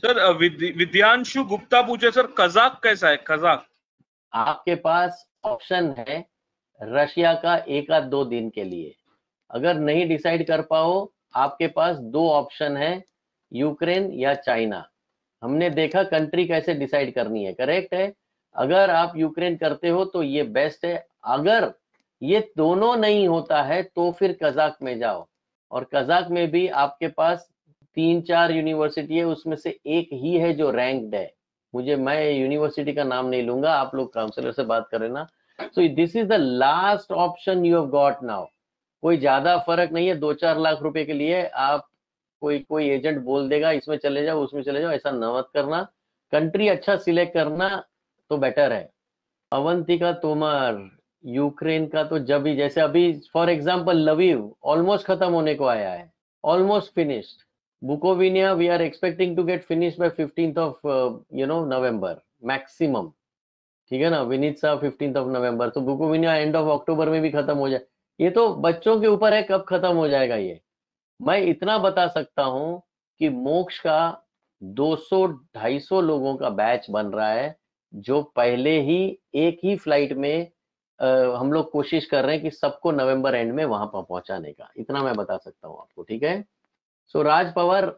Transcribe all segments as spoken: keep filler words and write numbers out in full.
Sir विद्य, विद्यांशु Gupta पूछे sir Kazakh कैसा है? कजाक आपके पास ऑप्शन है रशिया का एक आध दो दिन के लिए, अगर नहीं डिसाइड कर पाओ आपके पास दो ऑप्शन है, यूक्रेन या चाइना। हमने देखा कंट्री कैसे डिसाइड करनी है, करेक्ट है। अगर आप यूक्रेन करते हो तो ये बेस्ट है, अगर ये दोनों नहीं होता है तो फिर कजाक में जाओ, और कजाक में भी आपके पास तीन चार यूनिवर्सिटी है, उसमें से एक ही है जो रैंक्ड है। मुझे, मैं यूनिवर्सिटी का नाम नहीं लूंगा, आप लोग काउंसलर से बात करें ना। So this is the last option you have got now. कोई ज्यादा फर्क नहीं है, दो चार लाख रुपए के लिए आप कोई कोई एजेंट बोल देगा इसमें चले जाओ उसमें चले जाओ, ऐसा न मत करना। कंट्री अच्छा सिलेक्ट करना तो बेटर है। अवंतिका तोमर, यूक्रेन का तो जब ही, जैसे अभी फॉर एग्जांपल लवीव ऑलमोस्ट खत्म होने को आया है, almost finished. Bukovinian we are expecting to get finish by fifteenth of you know November maximum, ठीक है ना। विनीत्सा फिफ्टींथ ऑफ नवंबर, तो बुकोविनिया एंड ऑफ अक्टूबर में भी खत्म हो जाए। ये तो बच्चों के ऊपर है कब खत्म हो जाएगा ये। मैं इतना बता सकता हूं कि मोक्ष का दो सौ ढाई सौ लोगों का बैच बन रहा है, जो पहले ही एक ही फ्लाइट में आ, हम लोग कोशिश कर रहे हैं कि सबको नवंबर एंड में वहां पर पहुंचाने का। इतना मैं बता सकता हूं आपको, ठीक है। So Raj Pawar,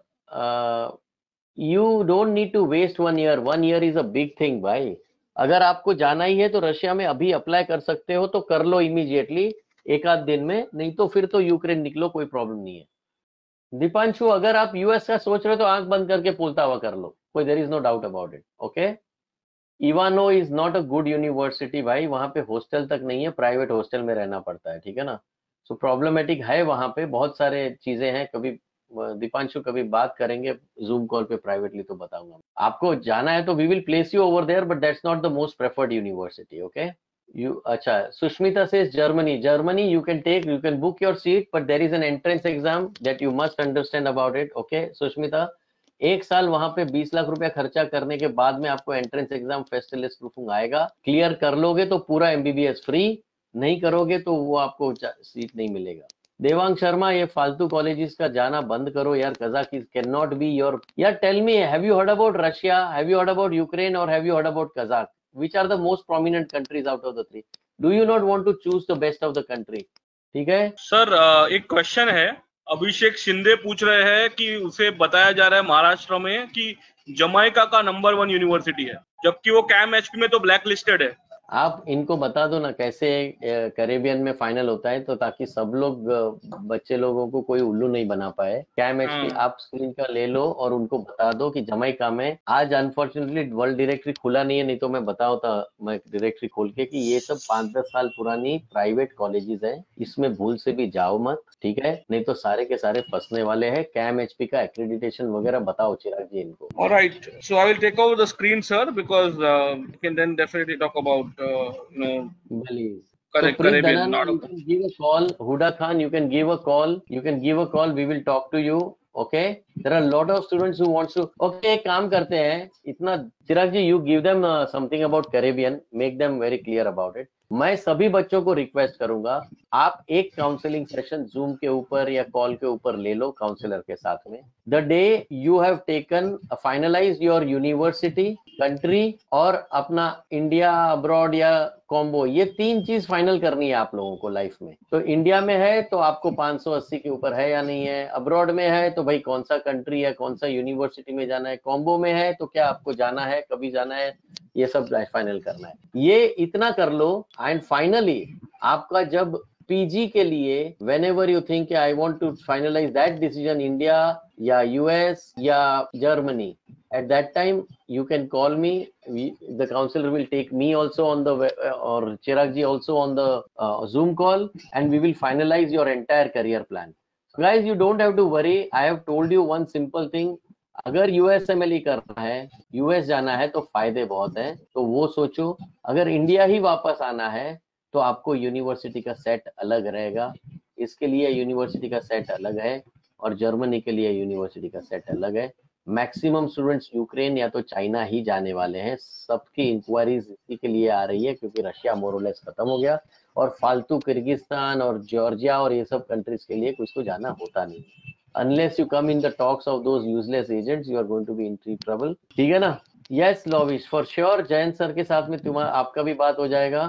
you don't need to waste one year, one year is a big thing भाई। अगर आपको जाना ही है तो रशिया में अभी अप्लाई कर सकते हो तो कर लो इमीडिएटली, एक आध दिन में, नहीं तो फिर तो यूक्रेन निकलो, कोई प्रॉब्लम नहीं है। दीपांशु, अगर आप यूएस का सोच रहे हो तो आंख बंद करके पुलता हुआ कर लो, कोई there is no doubt about it, okay. Ivano is not a good university भाई, वहां पे हॉस्टल तक नहीं है, प्राइवेट हॉस्टल में रहना पड़ता है, ठीक है ना। सो प्रॉब्लमेटिक है वहां पे, बहुत सारे चीजें हैं। कभी दीपांशु कभी बात करेंगे जूम कॉल पे प्राइवेटली तो बताऊंगा। आपको जाना है तो we will place you over there, but that's not the most preferred university, okay. You, अच्छा, Sushmita says Germany. Germany, you can take, you can book your seat, but there is an entrance exam that you must understand about it. Okay, Sushmita, एक साल वहां पे बीस लाख रुपया खर्चा करने के बाद में आपको एंट्रेंस एग्जाम फेस्टिलिस्ट प्रूफिंग आएगा। क्लियर कर लोगे तो पूरा एमबीबीएस फ्री, नहीं करोगे तो वो आपको सीट नहीं मिलेगा। देवांग शर्मा, ये फालतू कॉलेजेस का जाना बंद करो यार, Kazakhs can not be your. यार tell me, have you heard about Russia, have you heard about Ukraine, और have you heard about Kazakh? Which are the most prominent countries out of the three? Do you not want to choose the best of the country? ठीक है sir, एक question है, अभिषेक शिंदे पूछ रहे हैं कि उसे बताया जा रहा है महाराष्ट्र में कि जमाइका का नंबर वन यूनिवर्सिटी है, जबकि वो कैम एचपी में तो ब्लैक लिस्टेड है। आप इनको बता दो ना कैसे कैरेबियन में फाइनल होता है, तो ताकि सब लोग, बच्चे लोगों को कोई उल्लू नहीं बना पाए। कैम एचपी आप स्क्रीन का ले लो और उनको बता दो कि जमाइका में आज अनफॉर्चुनेटली वर्ल्ड डायरेक्टरी खुला नहीं है, नहीं तो मैं बताता मैं डायरेक्टरी खोल के कि ये सब पांच दस साल पुरानी प्राइवेट कॉलेजेस है, इसमें भूल से भी जाओ मत, ठीक है, नहीं तो सारे के सारे फंसने वाले हैं। कैम एचपी का एक्रेडिटेशन वगैरह बताओ चिराग जी इनको। Alright, so I will take over the screen, sir, because uh, we can then definitely talk about uh, you know Please. Car- So Preet Caribbean, Dhanani, not you can give a call. Huda Khan, you can give a call. You can give a call. We will talk to you. Okay. There are a lot of students who wants to. Okay, एक काम करते हैं, इतना चिराग जी, you give them uh, something about Caribbean, make them very clear about it. मैं सभी बच्चों को request करूंगा, आप एक काउंसलिंग सेशन जूम के ऊपर या कॉल के ऊपर ले लो काउंसलर के साथ में। The day you have taken finalise your university, country और अपना इंडिया अब्रॉड या कॉम्बो, ये तीन चीज फाइनल करनी है आप लोगों को लाइफ में। तो इंडिया में है तो आपको पाँच सौ अस्सी के ऊपर है या नहीं है, अब्रॉड में है तो भाई कौन सा कंट्री है, कौन सा यूनिवर्सिटी में जाना है, कॉम्बो में है तो क्या आपको जाना है, कभी जाना है, ये सब फाइनल करना है। ये इतना कर लो एंड फाइनली आपका जब पीजी के लिए whenever you think I want to finalize that decision, India या यूएस या Germany, at that time you can call me. We, the counselor will take me also on the uh, or Chirag ji also on the uh, Zoom call, and we will finalize your entire career plan. So guys, you don't have to worry. I have told you one simple thing. अगर USMLE करना है, US जाना है तो फायदे बहुत हैं, तो वो सोचो। अगर इंडिया ही वापस आना है तो आपको यूनिवर्सिटी का सेट अलग रहेगा, इसके लिए यूनिवर्सिटी का सेट अलग है, और जर्मनी के लिए यूनिवर्सिटी का सेट अलग है। मैक्सिमम स्टूडेंट्स यूक्रेन या तो चाइना ही जाने वाले हैं, सबकी इंक्वायरीज इसी के लिए आ रही है क्योंकि रशिया मोरलेस खत्म हो गया, और फालतू किर्गिस्तान और जॉर्जिया और ये सब कंट्रीज के लिए कुछ तो जाना होता नहीं। unless you come in the talks of those useless agents, you are going to be in deep trouble. ठीक है ना? Yes, Lovish, for sure Jayant sir के साथ में तुम्हारा आपका भी बात हो जाएगा।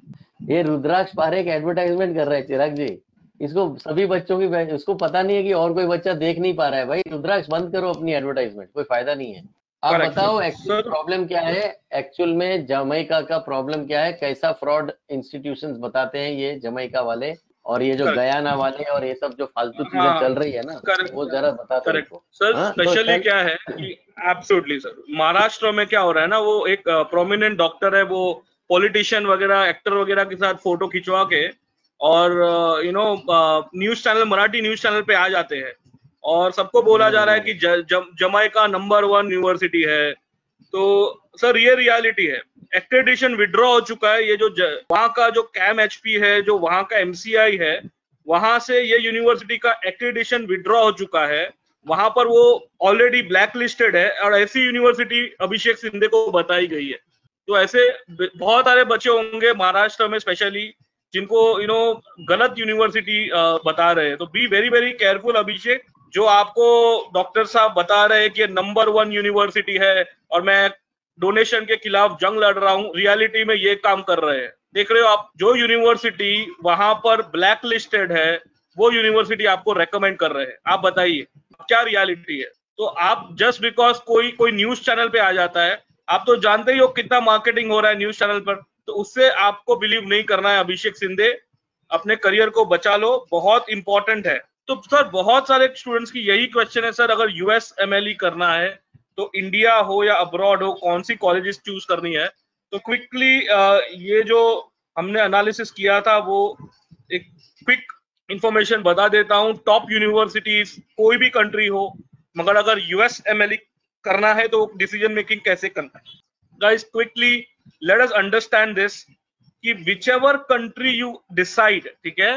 ये रुद्राक्ष पारेख एडवर्टाइजमेंट कर रहे हैं चिराग जी, इसको सभी बच्चों की, उसको पता नहीं है कि और कोई बच्चा देख नहीं पा रहा है। भाई रुद्राक्ष बंद करो अपनी एडवर्टाइजमेंट, कोई फायदा नहीं है। आप बताओ एक्चुअल प्रॉब्लम क्या है, एक्चुअल में जमैका का प्रॉब्लम क्या है, कैसा फ्रॉड इंस्टीट्यूशंस बताते हैं ये जमैका वाले, और ये जो गयाना वाले और ये सब जो फालतू चीजें हाँ, चल रही है ना, वो जरा बताते हैं सर। स्पेशली क्या है कि एब्सोल्युटली सर, महाराष्ट्र में क्या हो रहा है ना, वो एक प्रोमिनेंट डॉक्टर है, वो पॉलिटिशियन वगैरह, एक्टर वगैरह के साथ फोटो खिंचवा के और you know news channel, Marathi news channel पे आ जाते हैं और सबको बोला जा रहा है कि ज, ज, जमैका नंबर वन यूनिवर्सिटी है। तो सर ये रियलिटी है, एक्रेडिटेशन विड्रॉ हो चुका है। ये जो वहाँ का जो कैम एचपी है, जो वहाँ का एमसीआई है, वहां से ये यूनिवर्सिटी का एक्रेडिटेशन विड्रॉ हो चुका है। वहां पर वो ऑलरेडी ब्लैक लिस्टेड है और ऐसी यूनिवर्सिटी अभिषेक सिंधे को बताई गई है। तो ऐसे बहुत सारे बच्चे होंगे महाराष्ट्र में स्पेशली जिनको यू नो गलत यूनिवर्सिटी बता रहे हैं। तो be very very careful Abhishek, जो आपको डॉक्टर साहब बता रहे हैं कि नंबर वन यूनिवर्सिटी है और मैं डोनेशन के खिलाफ जंग लड़ रहा हूँ, रियलिटी में ये काम कर रहे हैं। देख रहे हो आप, जो यूनिवर्सिटी वहां पर ब्लैक लिस्टेड है वो यूनिवर्सिटी आपको रेकमेंड कर रहे हैं। आप बताइए क्या रियलिटी है। तो आप जस्ट बिकॉज कोई कोई न्यूज चैनल पे आ जाता है, आप तो जानते ही हो कितना मार्केटिंग हो रहा है न्यूज चैनल पर, तो उससे आपको बिलीव नहीं करना है। अभिषेक सिंधे, अपने करियर को बचा लो, बहुत इंपॉर्टेंट है। तो सर बहुत सारे स्टूडेंट्स की यही क्वेश्चन है, सर अगर यूएस एमएलई करना है तो इंडिया हो या अब्रॉड हो, कौन सी कॉलेजेस चूज करनी है। तो क्विकली ये जो हमने एनालिसिस किया था वो एक क्विक इंफॉर्मेशन बता देता हूँ। टॉप यूनिवर्सिटीज कोई भी कंट्री हो, मगर अगर यूएस एमएलई करना है तो डिसीजन मेकिंग कैसे करना है। Guys quickly let us understand this कि whichever country you decide, ठीक है,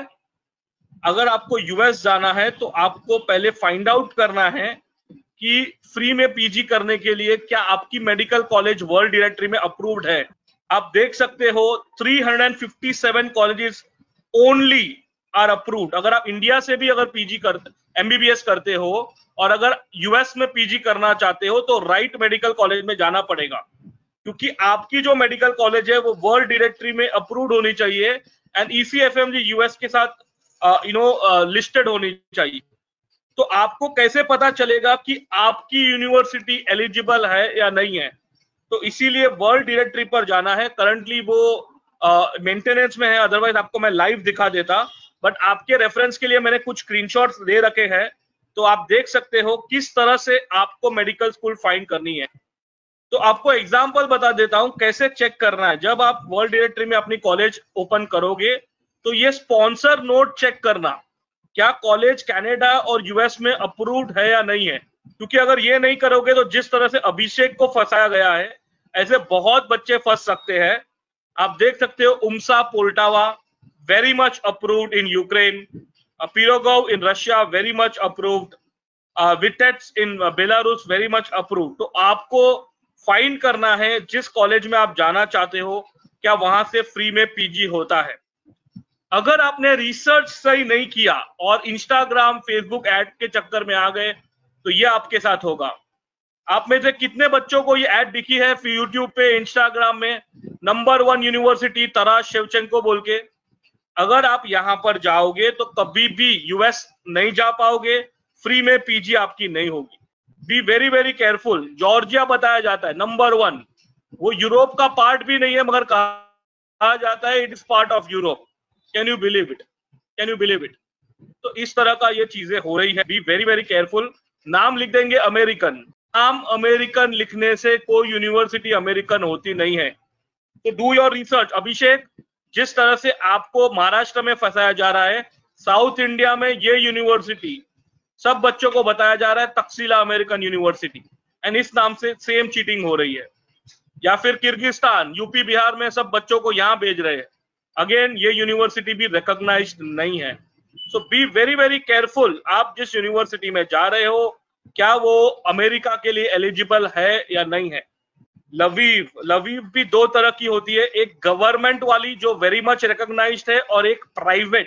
अगर आपको यूएस जाना है तो आपको पहले फाइंड आउट करना है कि फ्री में पीजी करने के लिए क्या आपकी मेडिकल कॉलेज वर्ल्ड डायरेक्टरी में अप्रूव्ड है। आप देख सकते हो तीन सौ सत्तावन कॉलेजेस ओनली आर अप्रूव्ड। अगर आप इंडिया से भी अगर पीजी करते, एमबीबीएस करते हो और अगर यूएस में पीजी करना चाहते हो तो राइट मेडिकल कॉलेज में जाना पड़ेगा, क्योंकि आपकी जो मेडिकल कॉलेज है वो वर्ल्ड डायरेक्टरी में अप्रूव्ड होनी चाहिए एंड ईसीएफएमजी यूएस के साथ यू नो लिस्टेड होनी चाहिए। तो आपको कैसे पता चलेगा कि आपकी यूनिवर्सिटी एलिजिबल है या नहीं है। तो इसीलिए वर्ल्ड डायरेक्टरी पर जाना है। करंटली वो मेंटेनेंस uh, में है, अदरवाइज आपको मैं लाइव दिखा देता, बट आपके रेफरेंस के लिए मैंने कुछ स्क्रीनशॉट्स दे रखे हैं, तो आप देख सकते हो किस तरह से आपको मेडिकल स्कूल फाइंड करनी है। तो आपको एग्जाम्पल बता देता हूं कैसे चेक करना है। जब आप वर्ल्ड डायरेक्टरी में अपनी कॉलेज ओपन करोगे तो ये स्पॉन्सर नोट चेक करना, क्या कॉलेज कनाडा और यूएस में अप्रूव्ड है या नहीं है। क्योंकि अगर ये नहीं करोगे तो जिस तरह से अभिषेक को फंसाया गया है, ऐसे बहुत बच्चे फंस सकते हैं। आप देख सकते हो UMSA Poltava very much approved in Ukraine, Pirogov in Russia very much approved, Vitebsk in Belarus very much approved. तो आपको फाइंड करना है जिस कॉलेज में आप जाना चाहते हो क्या वहां से फ्री में पीजी होता है। अगर आपने रिसर्च सही नहीं किया और इंस्टाग्राम फेसबुक ऐड के चक्कर में आ गए तो ये आपके साथ होगा। आप में से कितने बच्चों को ये ऐड दिखी है यूट्यूब पे, इंस्टाग्राम में, number one university Taras Shevchenko बोल के। अगर आप यहां पर जाओगे तो कभी भी यूएस नहीं जा पाओगे, फ्री में पीजी आपकी नहीं होगी। Be very very careful. Georgia बताया जाता है नंबर वन, वो यूरोप का पार्ट भी नहीं है मगर कहा जाता है it is part of Europe. Can you believe it, can you believe it. तो इस तरह का ये चीजें हो रही है। Be very very careful. नाम लिख देंगे अमेरिकन, नाम अमेरिकन लिखने से कोई यूनिवर्सिटी अमेरिकन होती नहीं है। तो डू योर रिसर्च। अभिषेक, जिस तरह से आपको महाराष्ट्र में फंसाया जा रहा है, साउथ इंडिया में ये यूनिवर्सिटी सब बच्चों को बताया जा रहा है तक्षशिला अमेरिकन यूनिवर्सिटी, एंड इस नाम से सेम चीटिंग हो रही है। या फिर किर्गिस्तान, यूपी, बिहार में सब बच्चों को यहां भेज रहे हैं। अगेन ये यूनिवर्सिटी भी रिकॉग्नाइज्ड नहीं है। So be very very careful. आप जिस यूनिवर्सिटी में जा रहे हो क्या वो अमेरिका के लिए एलिजिबल है या नहीं है। लवीव, लवीव भी दो तरह की होती है, एक गवर्नमेंट वाली जो वेरी मच रिकॉग्नाइज्ड है और एक प्राइवेट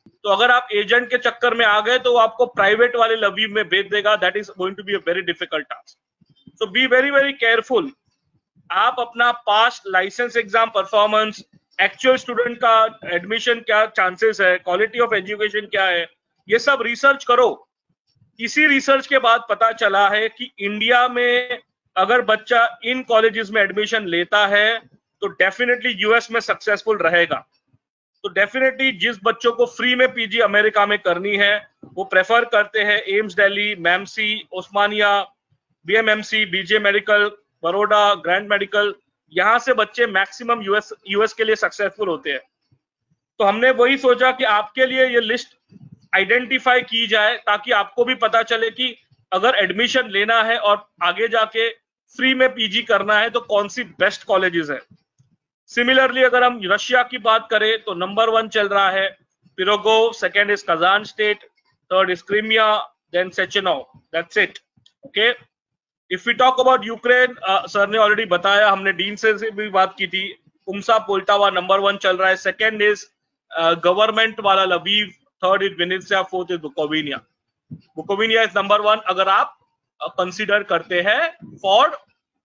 तो अगर आप एजेंट के चक्कर में आ गए तो वो आपको प्राइवेट वाले लवीव में भेज देगा. That is going to be a very difficult task. So be very very careful. आप अपना past licence exam performance, actual student का एडमिशन क्या चांसेस है, क्वालिटी ऑफ एजुकेशन क्या है, ये सब रिसर्च करो. इसी रिसर्च के बाद पता चला है कि इंडिया में अगर बच्चा इन कॉलेजेस में एडमिशन लेता है तो डेफिनेटली यूएस में सक्सेसफुल रहेगा. तो डेफिनेटली जिस बच्चों को फ्री में पीजी अमेरिका में करनी है वो प्रेफर करते हैं एम्स दिल्ली, मैमसी, ओस्मानिया, बीएमएमसी, बीजे मेडिकल, बड़ौदा, ग्रैंड मेडिकल. यहां से बच्चे मैक्सिमम यूएस यूएस के लिए सक्सेसफुल होते हैं. तो हमने वही सोचा कि आपके लिए ये लिस्ट आइडेंटिफाई की जाए ताकि आपको भी पता चले कि अगर एडमिशन लेना है और आगे जाके फ्री में पीजी करना है तो कौन सी बेस्ट कॉलेजेस है. सिमिलरली अगर हम रशिया की बात करें तो नंबर वन चल रहा है Pirogov, second is Kazan state, third is Crimea, then Sechenov. That's it. Okay. If we talk about Ukraine, sir ने ऑलरेडी बताया, हमने डीन से भी बात की थी. उमसा पोल्टावा नंबर वन चल रहा है. सेकेंड इज गवर्नमेंट वाला Lviv, third is Vinnytsia, fourth is Bukovinia. Bukovinia is number one अगर आप कंसिडर uh, करते हैं फॉर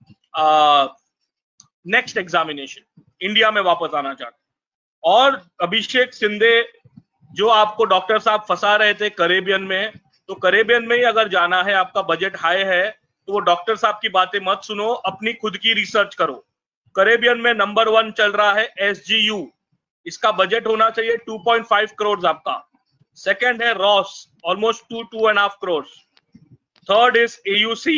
नेक्स्ट एग्जामिनेशन, इंडिया में वापस आना चाहते. और अभिषेक सिंधे जो आपको डॉक्टर साहब फंसा रहे थे करेबियन में, तो करेबियन में ही अगर जाना है, आपका बजट हाई है, तो वो डॉक्टर साहब की बातें मत सुनो, अपनी खुद की रिसर्च करो. करेबियन में नंबर वन चल रहा है एसजीयू. इसका बजट होना चाहिए टू पॉइंट फाइव करोड़ आपका. सेकेंड है Ross, almost two two and half crore. Third is AUC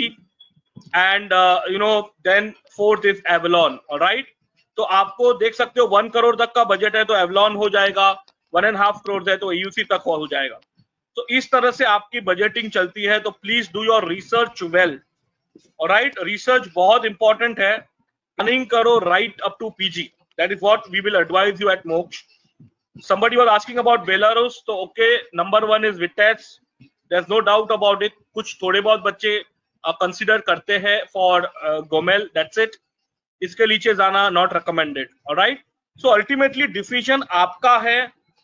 and you know then fourth is Avalon. Alright. तो आपको देख सकते हो वन करोड़ तक का बजट है तो एवलॉन हो जाएगा, वन एंड हाफ करोड़ है तो एयूसी तक हो जाएगा. तो इस तरह से आपकी बजटिंग चलती है. तो please do your research well. Alright. Research बहुत इंपॉर्टेंट है. प्लानिंग करो right up to PG. That is what we will advise you at Moksh. Somebody was asking about Belarus, तो okay, number one is Vitebsk. There's no doubt about it. कुछ थोड़े बहुत बच्चे consider uh, करते हैं for Gomel. That's it. इसके नीचे जाना not recommended. Alright. So ultimately decision आपका है.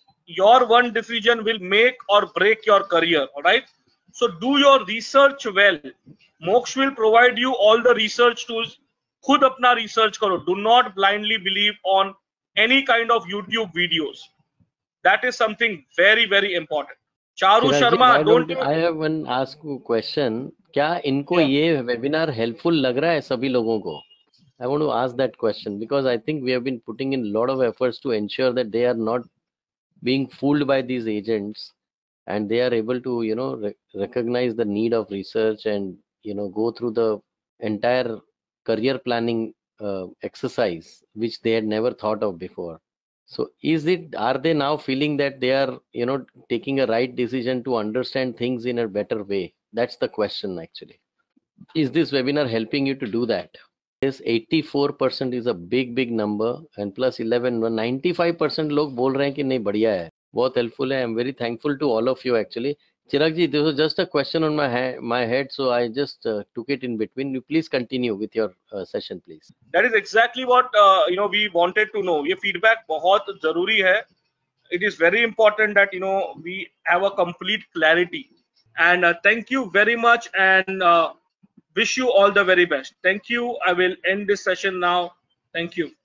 Your one decision will make or break your career. Alright. So do your research well. Moksh will provide you all the research tools. खुद अपना research करो. Do not blindly believe on any kind of YouTube videos. That is something very very important. Charu Sharma, don't, don't I have one ask you question. क्या इनको yeah. ये webinar helpful लग रहा है सभी लोगों को? I want to ask that question because I think we have been putting in a lot of efforts to ensure that they are not being fooled by these agents and they are able to, you know, re recognize the need of research and, you know, go through the entire career planning uh, exercise which they had never thought of before. So is it, are they now feeling that they are, you know, taking a right decision to understand things in a better way? That's the question actually. Is this webinar helping you to do that? Yes, eighty-four percent is a big big number and plus eleven, ninety-five percent लोग बोल रहे हैं कि नहीं बढ़िया है, बहुत helpful है. I'm very thankful to all of you actually. Chirag ji, this was just a question on my head, my head, so I just uh, took it in between. You please continue with your uh, session, please. That is exactly what uh, you know we wanted to know. ये feedback बहुत जरूरी है. It is very important that you know we have a complete clarity. And uh, thank you very much, and uh, wish you all the very best. Thank you. I will end this session now. Thank you.